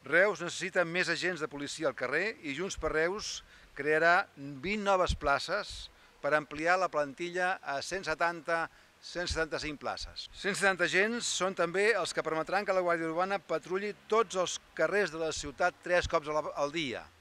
Reus necessita més agents de policia al carrer i Junts per Reus crearà 20 noves places per ampliar la plantilla a 175 places. 170 agents són també els que permetran que la Guàrdia Urbana patrulli tots els carrers de la ciutat 3 cops al dia.